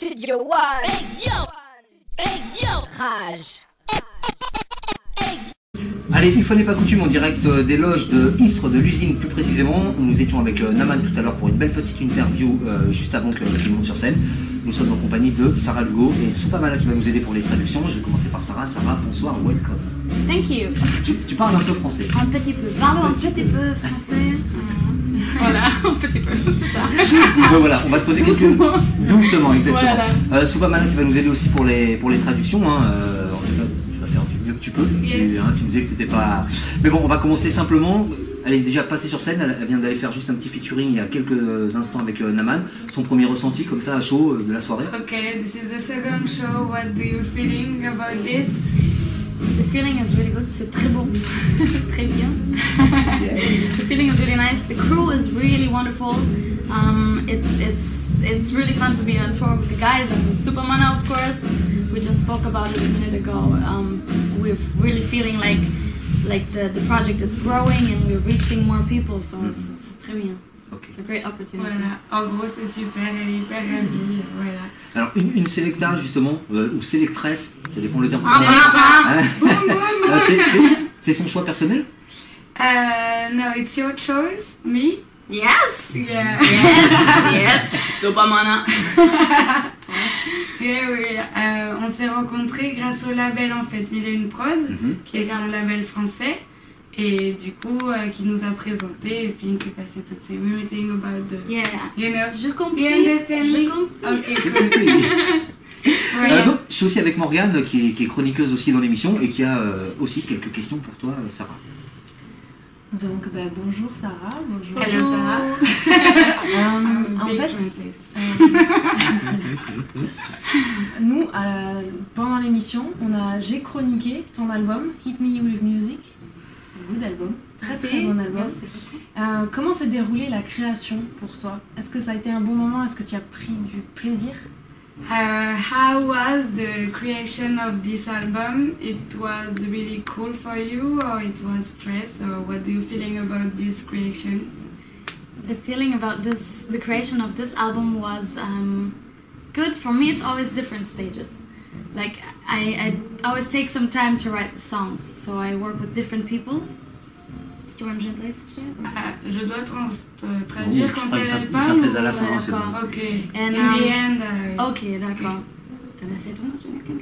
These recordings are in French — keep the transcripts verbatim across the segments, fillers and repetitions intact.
Studio One. Hey yo, hey yo, Rage. Allez, une fois n'est pas coutume, en direct des loges de Istres, de l'usine plus précisément. Nous étions avec Naman tout à l'heure pour une belle petite interview euh, juste avant qu'il monte sur scène. Nous sommes en compagnie de Sarah Lugo et Soupamana qui va nous aider pour les traductions. Je vais commencer par Sarah. Sarah, bonsoir, welcome. Thank you. Tu, tu parles un peu français. Un petit peu. Parle un petit peu français. Voilà, un petit peu, c'est ça. Donc voilà, on va te poser quelques... Doucement. Doucement, exactement. Voilà. Euh, Soupamana, tu vas nous aider aussi pour les, pour les traductions. Hein. Euh, en tout cas, tu vas faire du mieux que tu peux. Yes. Tu, hein, tu me disais que tu n'étais pas... Mais bon, on va commencer simplement. Elle est déjà passée sur scène, elle vient d'aller faire juste un petit featuring il y a quelques instants avec euh, Naman. Son premier ressenti comme ça à chaud euh, de la soirée. Okay, this is the second show. What do you feeling about this? The feeling is really good. C'est très bon. Très bien. Yeah. The feeling is really nice. The crew is really wonderful. Um, it's it's it's really fun to be on tour with the guys and with Soupamana, of course. We just spoke about it a minute ago. Um, we're really feeling like like the, the project is growing and we're reaching more people, so mm. it's, it's très bien. Okay. It's a great opportunity. Voilà, en gros c'est super, elle est hyper ravie, voilà. Alors une, une sélecta justement, euh, ou sélectresse, ça dépend le terme. Ah, ah, Hein Boum, boum, boum. Euh, c'est- c'est- C'est son choix personnel? Uh, no, it's your choice, me? Yes! Yeah. Yes! Yes! Soupamana! Yeah, oui, euh, on s'est rencontrés grâce au label en fait, Mille et une Prod, Mm-hmm. qui est un label français, et du coup euh, qui nous a présenté, et puis il nous fait passer tout de suite. We were thinking about the, Yeah. you know, Je comprends. you understand Je me? comprends. Ok, J'ai cool. compris. Voilà. Euh, donc, je suis aussi avec Morgane qui est, qui est chroniqueuse aussi dans l'émission et qui a euh, aussi quelques questions pour toi, euh, Sarah. Donc, bah, bonjour Sarah, bonjour. Hello Sarah. Euh, I'm a en big fait, translator. euh, nous, euh, pendant l'émission, on a, j'ai chroniqué ton album, Hit Me With Music. Good album, très très bon album. Merci beaucoup. Euh, comment s'est déroulée la création pour toi? Est-ce que ça a été un bon moment? Est-ce que tu as pris du plaisir? Uh, how was the creation of this album? It was really cool for you, or it was stress, or what do you feeling about this creation? The feeling about this, the creation of this album was um, good. For me, it's always different stages. Like, I, I always take some time to write the songs, so I work with different people. Do you want to translate it? Ah, je dois trans te traduire Oui, quand je ferai elle, une elle syn- parle une synthèse à la ou- fin, hein, c'est d'accord. bon. Ok. And, In um, the end, uh, Ok, d'accord. T'en as assez de moi, je ne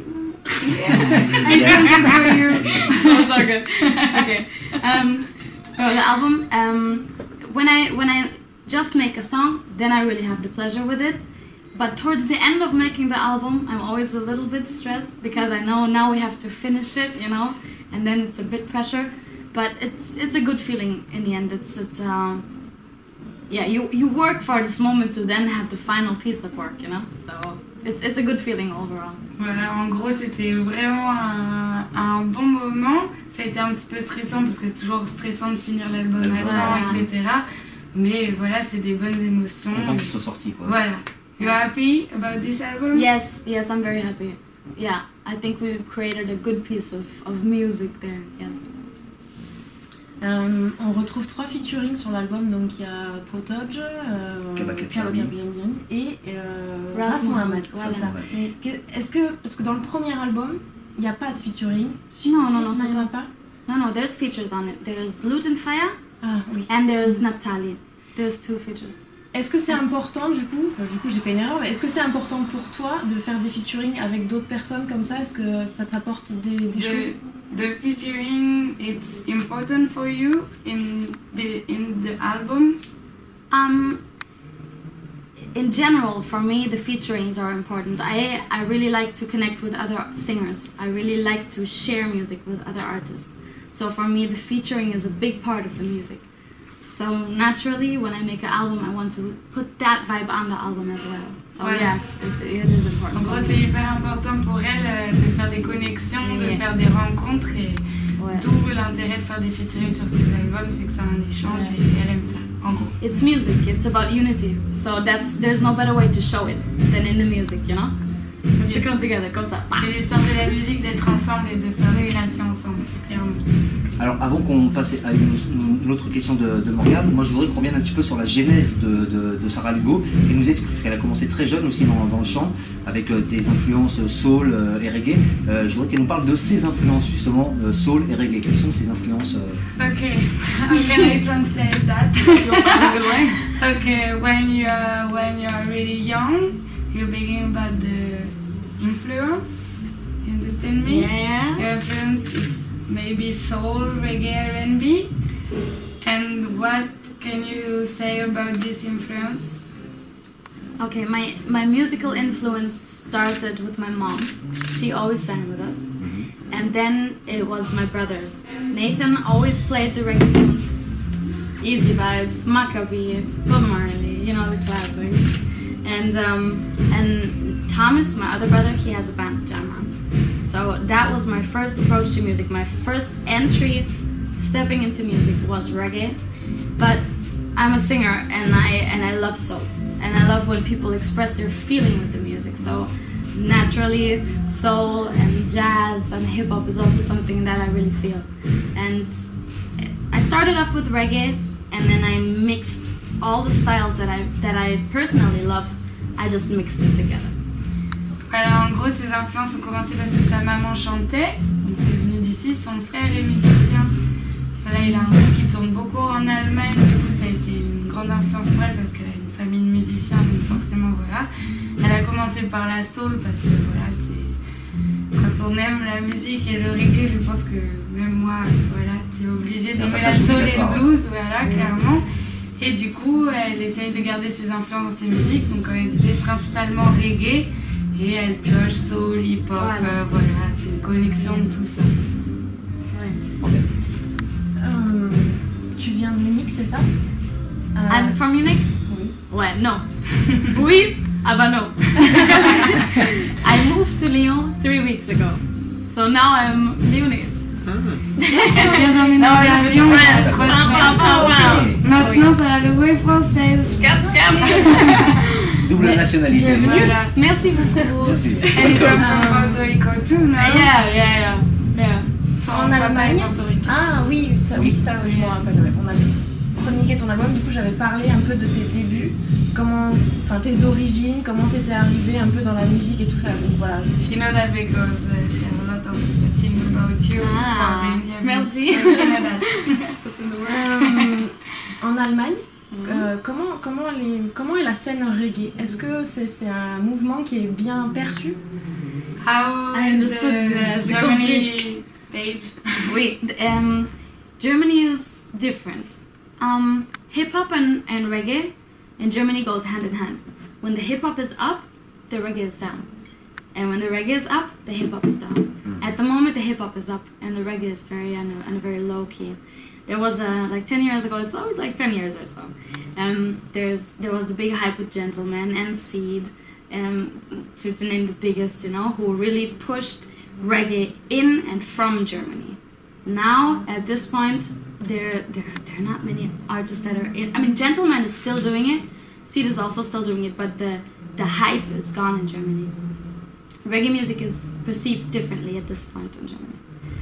I can for you. That's all good. Okay. Um, oh, the album. Um, when I when I just make a song, then I really have the pleasure with it. But towards the end of making the album, I'm always a little bit stressed because I know now we have to finish it, you know, and then it's a bit pressure. But it's it's a good feeling in the end. It's it's um, yeah. You you work for this moment to then have the final piece of work, you know. So it's it's a good feeling overall. Voilà, en gros, c'était vraiment un, un bon moment. Ça a été un petit peu stressant parce que c'est toujours stressant de finir l'album à temps, Voilà. et cetera. Mais voilà, c'est des bonnes émotions. Content qu'ils soient sortis quoi. Voilà. You are happy about this album? Yes, yes, I'm very happy. Yeah, I think we created a good piece of, of music there, yes. Euh, on retrouve trois featuring sur l'album, donc il y a Protodge, euh, Kabaka Kabaka Charlie. Bian et euh, Ras Ras Mohammed, Mohammed, voilà. c'est ça. Oui. Que- Est-ce que, parce que dans le premier album, il n'y a pas de featuring? Non, non, non, il c'est n'y en a vrai. pas. No, no, there's features on it. There's Luton Fire Ah oui. and there's Naphtali. There's two features. Est-ce que c'est important du coup, enfin, du coup j'ai fait une erreur, mais est-ce que c'est important pour toi de faire des featuring avec d'autres personnes comme ça? Est-ce que ça t'apporte des, des choses? The, the featuring, it's important for you in the in the album. Um, in general, for me, the featurings are important. I, I really like to connect with other singers. I really like to share music with other artists. So for me, the featuring is a big part of the music. So naturally, when I make an album, I want to put that vibe on the album as well. So Voilà. yes, it, it is En important. gros, for c'est me. hyper important pour elle euh, de faire des connexions, de Yeah. faire des rencontres, et Ouais. d'où l'intérêt de faire des featuring sur ses albums, c'est que c'est un échange Ouais. et elle aime ça. En gros. It's music. It's about unity. So that's there's no better way to show it than in the music, you know. to come together, comme ça. C'est l'histoire de la musique, d'être ensemble et de faire des créations ensemble, clairement. Alors avant qu'on passe à une, une autre question de, de Morgane, moi je voudrais qu'on revienne un petit peu sur la genèse de, de, de Sarah Lugo et nous explique, parce qu'elle a commencé très jeune aussi dans, dans le chant, avec euh, des influences soul euh, et reggae. Euh, je voudrais qu'elle nous parle de ses influences justement, euh, soul et reggae. Quelles sont ses influences euh... Okay, how can I translate that? Okay, when you're, when you're really young, you're thinking about the influence, you understand me? Yeah. Your influence is maybe soul, reggae, R and B. And what can you say about this influence? Okay, my, my musical influence started with my mom. She always sang with us. And then it was my brothers. Nathan always played the reggae tunes. Easy Vibes, Maccabee, Bob Marley, you know, the classics. And um, and Thomas, my other brother, he has a band, Jamon. So that was my first approach to music. My first entry, stepping into music, was reggae. But I'm a singer, and I and I love soul, and I love when people express their feeling with the music. So naturally, soul and jazz and hip hop is also something that I really feel. And I started off with reggae, and then I mixed all the styles that I that I personally love. I just mixed it together. Alors en gros, ses influences ont commencé parce que sa maman chantait, donc c'est venu d'ici. Son frère est musicien. Voilà, il a un groupe qui tourne beaucoup en Allemagne. Du coup, ça a été une grande influence pour elle parce qu'elle a une famille de musiciens, donc forcément voilà. Elle a commencé par la soul parce que voilà, c'est quand on aime la musique et le reggae, je pense que même moi, voilà, t'es obligé d'aimer la soul et le blues, voilà, clairement. Et du coup, elle essaye de garder ses influences dans ses musiques, donc comme elle disait, principalement reggae, et elle pioche soul, hip-hop, voilà, euh, voilà, c'est une connexion de tout ça. Ouais. Euh, tu viens de Munich, c'est ça? euh... I'm from Munich? Oui. Ouais, non. Oui, ah bah non. I moved to Lyon three weeks ago, so now I'm Lyonnaise. Elle vient d'emménager à Lyon. Maintenant, Sarah Lugo est française. Scap, scap. Double nationalité. Voilà. Merci beaucoup. And you come from Puerto Rico too, no? Yeah, yeah, yeah. yeah. Son En papa est Allemagne? portoricain. Ah oui, ça, oui, ça, oui, je me rappelle. Ouais. On avait chroniqué ton album, du coup j'avais parlé un peu de tes débuts, comment, enfin tes origines, comment t'étais arrivé un peu dans la musique et tout ça. Donc voilà. She know that because uh, she has a lot of searching about you Ah, for the interview. merci. So she know that. Puts in the work. Euh, en Allemagne, euh, comment, comment, les, comment est la scène reggae? Est-ce que c'est c'est un mouvement qui est bien perçu? How I is understood the that. Germany stage? Wait, um, Germany is different. Um, hip hop and, and reggae in Germany goes hand in hand. When the hip hop is up, the reggae is down. And when the reggae is up, the hip hop is down. Mm. At the moment, the hip hop is up and the reggae is very on a, on a very low key. There was a like ten years ago. It's always like ten years or so. Um, there's there was the big hype with Gentleman and Seed, um, to to name the biggest, you know, who really pushed reggae in and from Germany. Now at this point, there there there are not many artists that are in. I mean, Gentleman is still doing it. Seed is also still doing it, but the the hype is gone in Germany. Reggae music is perceived differently at this point in Germany.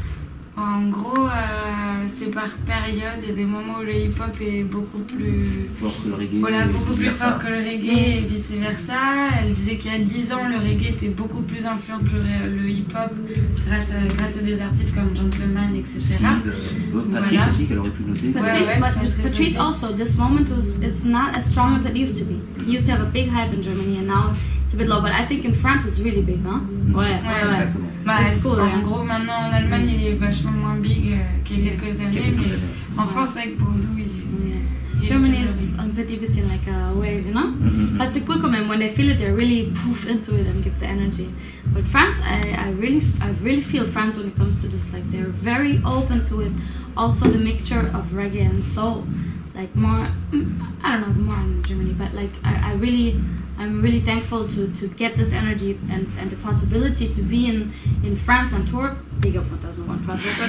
En gros, euh, c'est par période. Il y a des moments où le hip-hop est beaucoup plus fort que le reggae. Voilà, beaucoup plus fort que le reggae et vice versa. Elle disait qu'il y a dix ans, le reggae était beaucoup plus influent que le, le hip-hop grâce à, grâce à des artistes comme Gentleman, et cetera. Seed, euh, Patrice voilà. aussi qu'elle aurait pu noter. Patrice, ouais, ouais, but Patrice, Patrice also, this moment is it's not as strong as it used to be. He used to have a big hype in Germany and now it's a bit low, but I think in France it's really big, huh? Mm. Ouais, ouais, ouais. Exactement. Bah, cool, en ouais. gros, maintenant en Allemagne, il est vachement moins big euh, qu'il y a quelques années, mais en France, c'est vrai que pour nous, il est. Yeah. Germany is un petit peu like a wave, you know? Mm-hmm. But c'est cool quand même, when they feel it, they really poof into it and give the energy. But France, I, I really I really feel France when it comes to this, like they're very open to it. Also the mixture of reggae and soul, like more, I don't know, more in Germany, but like I, I really, I'm really thankful to, to get this energy and, and the possibility to be in, in France on tour. Big up one thousand one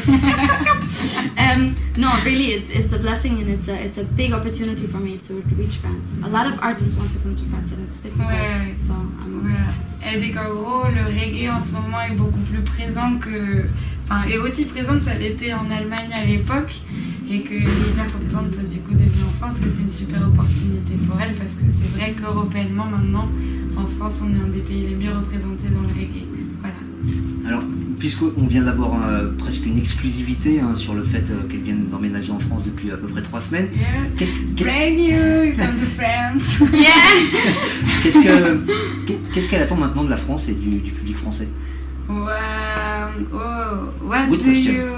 um, no, really, it, it's a blessing and it's a it's a big opportunity for me to reach France. A lot of artists want to come to France and it's difficult. Ouais, so I'm voilà. Elle dit qu'en gros, le reggae en ce moment est beaucoup plus présent que... Enfin, est aussi présent que ça l'était en Allemagne à l'époque. Et qu'elle est hyper contente du coup d'être venue en France, que c'est une super opportunité pour elle, parce que c'est vrai qu'européennement maintenant, en France, on est un des pays les mieux représentés dans le reggae. Voilà. Alors, puisqu'on vient d'avoir euh, presque une exclusivité hein, sur le fait euh, qu'elle vienne d'emménager en France depuis à peu près trois semaines, Yeah. qu'est-ce qu'est- Brand new, you come to France. Yeah. qu'est-ce que- qu'est- qu'est-ce qu'elle attend maintenant de la France et du, du public français? Wow. Oh, what Good do question. you...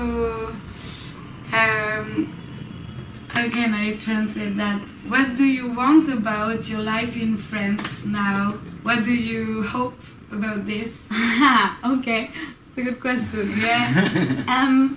Um, again, I translate that. What do you want about your life in France now? What do you hope about this? Okay, it's a good question. Yeah. Um,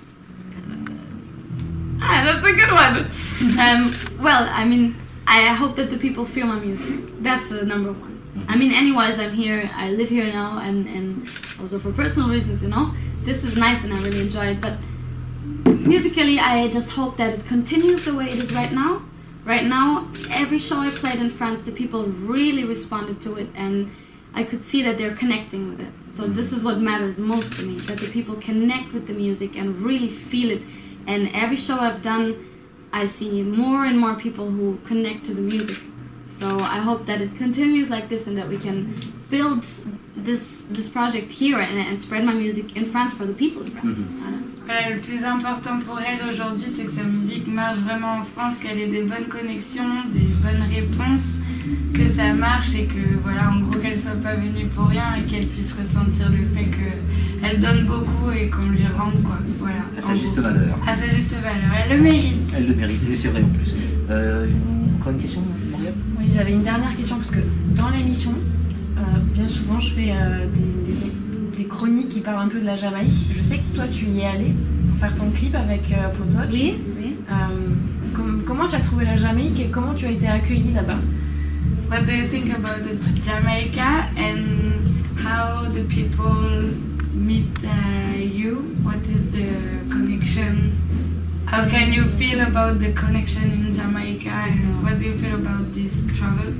ah, that's a good one. Um, well, I mean, I hope that the people feel my music. That's the number one. I mean, anyways, I'm here, I live here now, and, and also for personal reasons, you know. This is nice and I really enjoy it, but musically, I just hope that it continues the way it is right now. Right now, every show I played in France, the people really responded to it, and I could see that they're connecting with it. So this is what matters most to me, that the people connect with the music and really feel it. And every show I've done, I see more and more people who connect to the music. So I hope that it continues like this and that we can build this this project here and, and spread my music in France for the people in France. Mhm. Voilà. Voilà, le plus important pour elle aujourd'hui, c'est que sa musique marche vraiment en France, qu'elle ait des bonnes connexions, des bonnes réponses, que ça marche et que, voilà, en gros, qu'elle soit pas venue pour rien et qu'elle puisse ressentir le fait qu'elle donne beaucoup et qu'on lui rende, quoi. Voilà. À en sa juste gros. valeur. À sa juste valeur. Elle le mérite. Elle le mérite, et c'est vrai en plus. Euh, encore une question, Morgane? Oui, j'avais une dernière question parce que dans l'émission, euh, bien souvent je fais euh, des, des, des chroniques qui parlent un peu de la Jamaïque. Je sais que toi tu y es allé pour faire ton clip avec euh, Potoch. Oui, oui. Euh, com- comment tu as trouvé la Jamaïque et comment tu as été accueillie là-bas? What do you think about the Jamaica and how the people meet uh, you? What is the connection? How can you feel about the connection in Jamaica and what do you feel about this travel?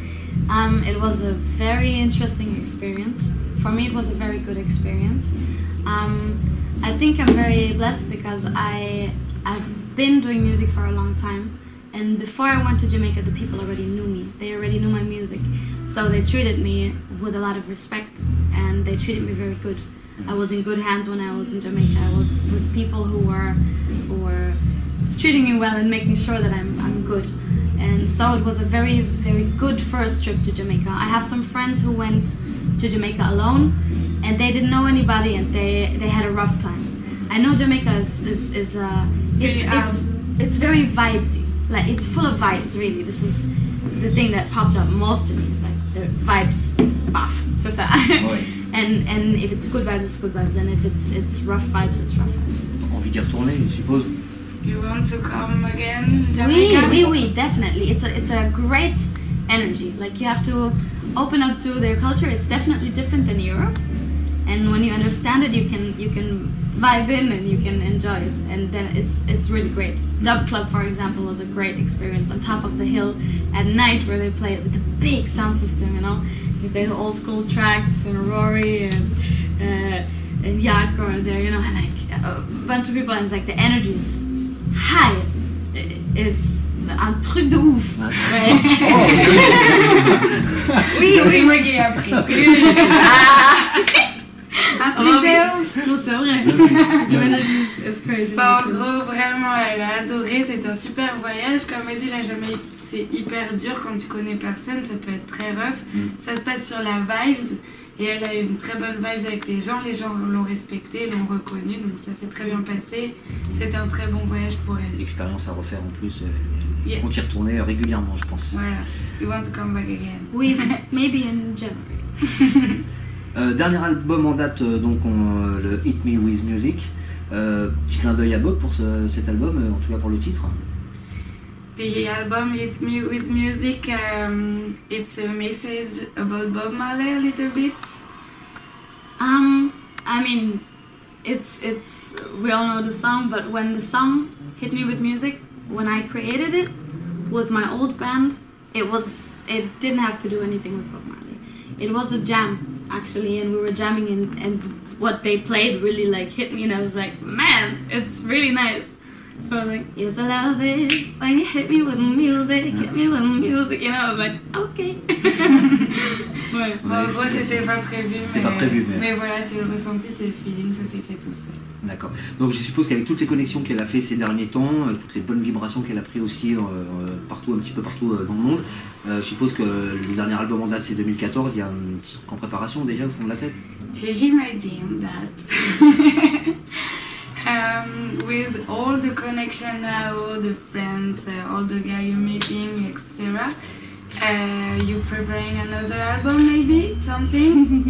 Um, it was a very interesting experience. For me, it was a very good experience. Um, I think I'm very blessed because I, I've been doing music for a long time. And before I went to Jamaica, the people already knew me. They already knew my music. So they treated me with a lot of respect and they treated me very good. I was in good hands when I was in Jamaica. I was with people who were, who were treating me well and making sure that I'm, I'm good. And so it was a very, very good first trip to Jamaica. I have some friends who went to Jamaica alone and they didn't know anybody and they, they had a rough time. I know Jamaica is, is, is uh, it's, Really, it's, it's very vibesy. Like, it's full of vibes, really. This is the thing that popped up most to me. It's like, the vibes, baf, c'est ça. Ouais. And, and if it's good vibes, it's good vibes. And if it's, it's rough vibes, it's rough vibes. Envie d'y retourner, je suppose. You want to come again, Oui, Jamaica? oui, oui, definitely. It's a, it's a great energy. Like, you have to open up to their culture. It's definitely different than Europe. And when you understand it, you can you can vibe in and you can enjoy it. And then it's it's really great. Dub Club, for example, was a great experience on top of the hill at night where they play it with the big sound system, you know. They play the old school tracks and Rory and uh, and Yak are there, you know, and like a bunch of people, and it's like the energy is high. It's un truc de ouf. Ouais. Oui, c'est moi qui ai appris. Un truc de ouf. Non, c'est vrai. The energy is, is crazy. Bah, en gros, vraiment, elle a adoré. C'est un super voyage. Comme elle dit, la Jamaïque, c'est hyper dur quand tu connais personne. Ça peut être très rough. Mm. Ça se passe sur la vibes. Et elle a eu une très bonne vibe avec les gens. Les gens l'ont respectée, l'ont reconnue. Donc ça s'est très bien passé. C'était un très bon voyage pour elle. L'expérience à refaire en plus. Euh, Yeah. On y retourner régulièrement, je pense. Voilà. You want to come back again? We maybe in January. Euh, dernier album en date, euh, donc on, euh, le Hit Me With Music. Euh, petit clin d'œil à Bob pour ce- cet album, euh, en tout cas pour le titre. The album Hit Me With Music, um, it's a message about Bob Marley a little bit. Um, I mean, it's it's we all know the song, but when the song hit me with music, when I created it with my old band, it was it didn't have to do anything with Bob Marley. It was a jam. actually, and we were jamming, and, and what they played really like hit me, and I was like, man, it's really nice. So I was like, yes, I love it when you hit me with music, hit me with music, you know. I was like, okay. Ouais. Bon, en gros, c'était pas prévu, mais, pas prévu, mais... mais voilà, c'est le ressenti, c'est le feeling, ça s'est fait tout seul. D'accord. Donc je suppose qu'avec toutes les connexions qu'elle a fait ces derniers temps, euh, toutes les bonnes vibrations qu'elle a pris aussi euh, partout, un petit peu partout euh, dans le monde, euh, je suppose que le dernier album en date c'est deux mille quatorze, il y a un petit truc en préparation déjà au fond de la tête. He might be in that. um, with all the connection now, all the friends, uh, all the guys you're meeting, et cetera. Uh, you preparing another album, maybe something?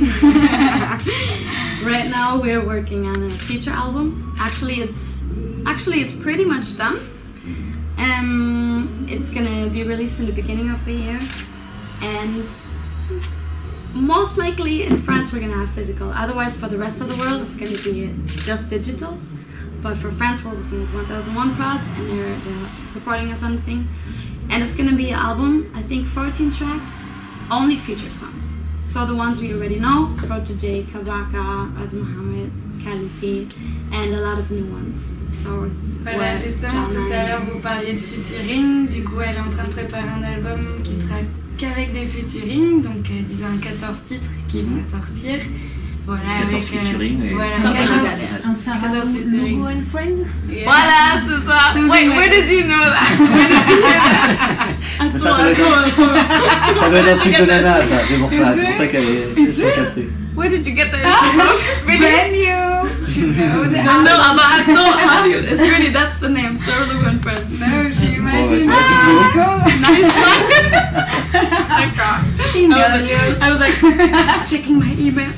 Right now we're working on a feature album. Actually, it's actually it's pretty much done. Um, it's gonna be released in the beginning of the year, and most likely in France we're gonna have physical. Otherwise, for the rest of the world, it's gonna be just digital. But for France, we're working with one thousand one Prods, and they're, they're supporting us on the thing. And it's gonna be an album, I think fourteen tracks, only feature songs. So the ones we already know, Protege, Kabaka, Az Mohammed, Khalifi, and a lot of new ones. So, voilà, ouais, justement, tout à l'heure vous parliez de featuring, du coup elle est en train de préparer un album qui sera qu'avec des featuring, donc euh, disons quatorze titres qui vont sortir. Voilà, quatorze avec featuring, euh, et... voilà, Ça, quatorze, un Sarah Logo and Friends. Yeah. Voilà, c'est ça. Wait, where did you know that? Where did you hear that? Mais ça, ça doit être, ça doit être un truc de nana, ça, c'est pour ça, c'est pour ça qu'elle est sur captée. Where did you get that? Brand new! She know that. No, no, I'm not, no, Hollywood. It's really, that's the name, Sarah Lou and Friends. No, she might Bon, be bah, tu vois, not. Go. Nice one. D'accord. She I know was like, you. I was like, just checking my email.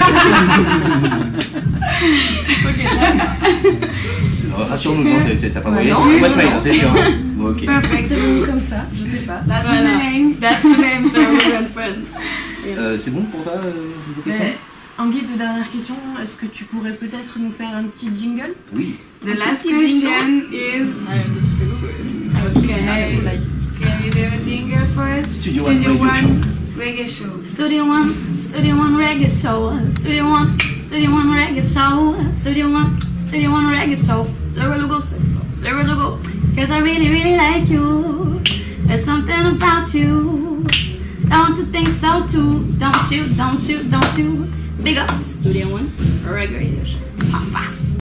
Alors, rassure-nous, non, t'as- t'as pas voyagé non, sur oui, boîte mail, non. hein, c'est sûr. Bon, ok. Perfect. C'est venu comme ça, je sais pas. That's Voilà. the name. That's the name, Sarah Lou and Friends. Yes. Euh, c'est bon pour toi, euh, niveau question? Mais, en guise de dernière question, est-ce que tu pourrais peut-être nous faire un petit jingle? Oui. The last Petit jingle. question is I understood. okay. Like, Can you do a jingle for us? Studio One Radio One Reggae Show. Studio One, Studio One Reggae Show, Studio One, Studio One Reggae Show, Studio One, Studio One Reggae Show. Sarah Lugo, Sarah Lugo, cause I really, really like you. There's something about you. Don't you think so too? Don't you, don't you, don't you? Big up Studio One Reggae Radio Show. Paf, paf.